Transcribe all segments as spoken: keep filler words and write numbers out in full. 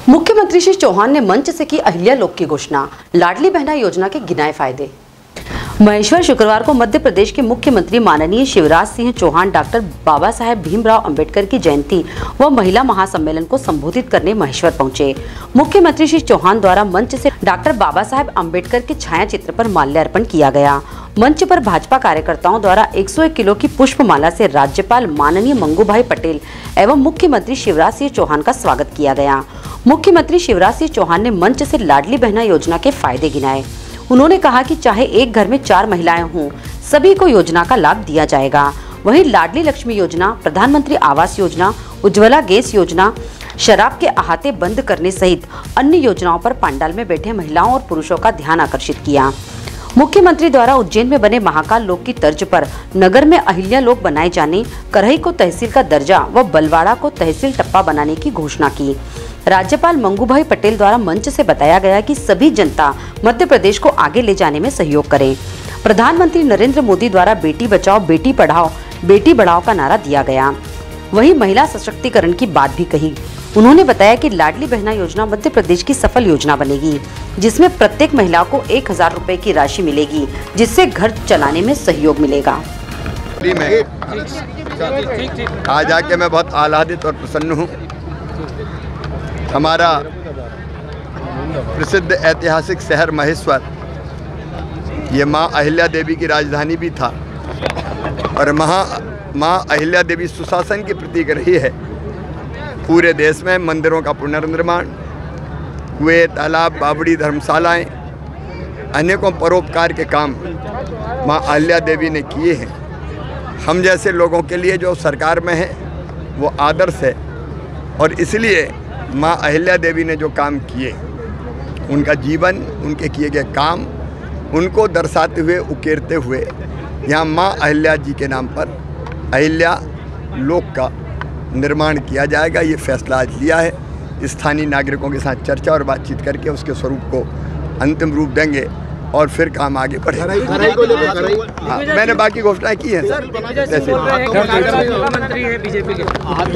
मुख्यमंत्री श्री चौहान ने मंच से की अहिल्या लोक की घोषणा, लाडली बहना योजना के गिनाए फायदे। महेश्वर शुक्रवार को मध्य प्रदेश के मुख्यमंत्री माननीय शिवराज सिंह चौहान डॉक्टर बाबा साहेब भीमराव अंबेडकर की जयंती व महिला महासम्मेलन को संबोधित करने महेश्वर पहुंचे। मुख्यमंत्री श्री चौहान द्वारा मंच से डॉक्टर बाबा साहेब अंबेडकर के छाया चित्र पर माल्यार्पण किया गया। मंच पर भाजपा कार्यकर्ताओं द्वारा एक सौ एक किलो की पुष्पमाला से राज्यपाल माननीय मंगूभाई पटेल एवं मुख्यमंत्री शिवराज सिंह चौहान का स्वागत किया गया। मुख्यमंत्री शिवराज सिंह चौहान ने मंच से लाडली बहना योजना के फायदे गिनाए। उन्होंने कहा कि चाहे एक घर में चार महिलाएं हों, सभी को योजना का लाभ दिया जाएगा। वहीं लाडली लक्ष्मी योजना, प्रधानमंत्री आवास योजना, उज्ज्वला गैस योजना, शराब के अहाते बंद करने सहित अन्य योजनाओं पर पंडाल में बैठे महिलाओं और पुरुषों का ध्यान आकर्षित किया। मुख्यमंत्री द्वारा उज्जैन में बने महाकाल लोक की तर्ज पर नगर में अहिल्या लोक बनाए जाने, करही को तहसील का दर्जा व बलवाड़ा को तहसील टप्पा बनाने की घोषणा की। राज्यपाल मंगूभाई पटेल द्वारा मंच से बताया गया कि सभी जनता मध्य प्रदेश को आगे ले जाने में सहयोग करें। प्रधानमंत्री नरेंद्र मोदी द्वारा बेटी बचाओ बेटी पढ़ाओ बेटी बढ़ाओ का नारा दिया गया। वहीं महिला सशक्तिकरण की बात भी कही। उन्होंने बताया कि लाडली बहना योजना मध्य प्रदेश की सफल योजना बनेगी, जिसमें प्रत्येक महिला को एक हजार रुपए की राशि मिलेगी, जिससे घर चलाने में सहयोग मिलेगा। आज आके मैं बहुत आह्लादित और प्रसन्न हूँ। हमारा प्रसिद्ध ऐतिहासिक शहर महेश्वर, ये माँ अहिल्या देवी की राजधानी भी था और महा माँ अहिल्या देवी सुशासन की प्रतीक रही है। पूरे देश में मंदिरों का पुनर्निर्माण, कुएं, तालाब, बावड़ी, धर्मशालाएं, अनेकों परोपकार के काम माँ अहिल्या देवी ने किए हैं। हम जैसे लोगों के लिए जो सरकार में है वो आदर्श है और इसलिए माँ अहिल्या देवी ने जो काम किए, उनका जीवन, उनके किए गए काम, उनको दर्शाते हुए, उकेरते हुए यहाँ माँ अहिल्या जी के नाम पर अहिल्या लोक का निर्माण किया जाएगा। ये फैसला आज लिया है। स्थानीय नागरिकों के साथ चर्चा और बातचीत करके उसके स्वरूप को अंतिम रूप देंगे और फिर काम आगे बढ़ेगा। हाँ, मैंने बाकी घोषणाएं की हैं सर। जैसे मुख्यमंत्री है बीजेपी के,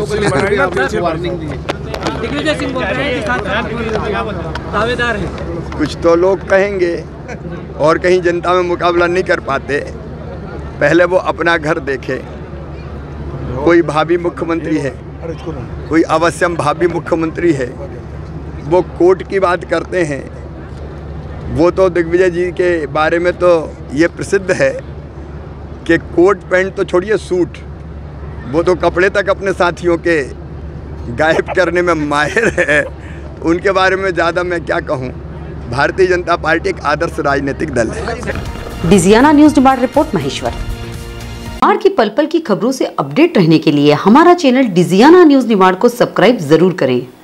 दिग्विजय सिंह बोल रहे हैं कि दावेदार है। कुछ तो लोग कहेंगे और कहीं जनता में मुकाबला नहीं कर पाते। पहले वो अपना घर देखे। कोई भावी मुख्यमंत्री है, कोई अवश्यम भावी मुख्यमंत्री है, वो कोर्ट की बात करते हैं। वो तो दिग्विजय जी के बारे में तो ये प्रसिद्ध है कि कोट पैंट तो छोड़िए, सूट, वो तो कपड़े तक अपने साथियों के गायब करने में माहिर है। उनके बारे में ज़्यादा मैं क्या कहूँ। भारतीय जनता पार्टी एक आदर्श राजनीतिक दल है। Digiana news demand report Maheshwar. Nimar की पल पल की खबरों से अपडेट रहने के लिए हमारा चैनल डिजियाना न्यूज़ निमाड़ को सब्सक्राइब जरूर करें।